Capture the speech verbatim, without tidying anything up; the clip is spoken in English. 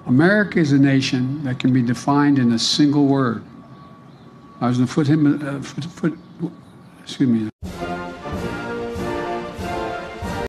America is a nation that can be defined in a single word. I was going to put him, uh, foot, foot, excuse me.